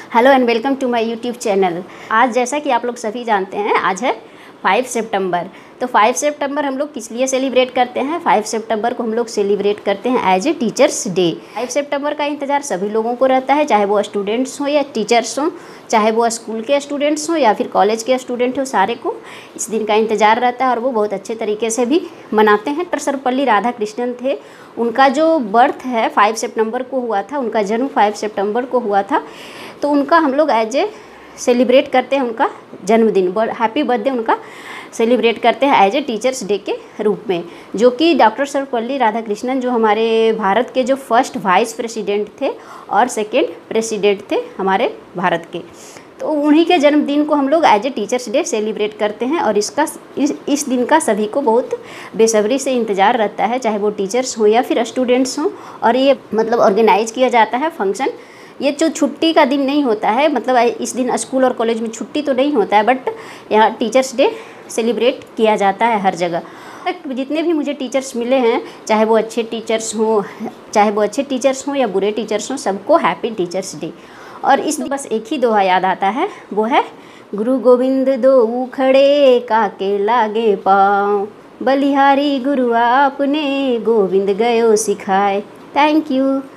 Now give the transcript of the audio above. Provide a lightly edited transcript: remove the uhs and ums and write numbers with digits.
Hello and welcome to my YouTube channel. आज जैसा कि आप लोग सभी जानते हैं, आज है 5 सितंबर। तो 5 सितंबर हम लोग किस लिए सेलिब्रेट करते हैं? 5 सितंबर को हम लोग सेलिब्रेट करते हैं एज ए टीचर्स डे। 5 सितंबर का इंतज़ार सभी लोगों को रहता है, चाहे वो स्टूडेंट्स हों या टीचर्स हों, चाहे वो स्कूल के स्टूडेंट्स हों या फिर कॉलेज के स्टूडेंट हों, सारे को इस दिन का इंतज़ार रहता है और वो बहुत अच्छे तरीके से भी मनाते हैं। डॉक्टर सर्वपल्ली राधाकृष्णन थे, उनका जो बर्थ है 5 सितंबर को हुआ था, उनका जन्म 5 सितंबर को हुआ था। तो उनका हम लोग एज ए सेलिब्रेट करते हैं, उनका जन्मदिन, हैप्पी बर्थडे उनका सेलिब्रेट करते हैं एज ए टीचर्स डे के रूप में। जो कि डॉक्टर सर्वपल्ली राधाकृष्णन जो हमारे भारत के जो फर्स्ट वाइस प्रेसिडेंट थे और सेकेंड प्रेसिडेंट थे हमारे भारत के, तो उन्हीं के जन्मदिन को हम लोग as a teachers day celebrate करते हैं। और इस दिन का सभी को बहुत बेसब्री से इंतज़ार रहता है, चाहे वो टीचर्स हों या फिर स्टूडेंट्स हों। और ये मतलब ऑर्गेनाइज किया जाता है फंक्शन। ये जो छुट्टी का दिन नहीं होता है, मतलब इस दिन स्कूल और कॉलेज में छुट्टी तो नहीं होता है, बट यहाँ टीचर्स डे सेलिब्रेट किया जाता है हर जगह। जितने भी मुझे टीचर्स मिले हैं, चाहे वो अच्छे टीचर्स हों या बुरे टीचर्स हों, सबको हैप्पी टीचर्स डे। और इस बस एक ही दोहा याद आता है, वो है गुरु गोविंद दो खड़े काके लागे पाँव, बलिहारी गुरु आपने गोविंद गयो सिखाए। Thank you.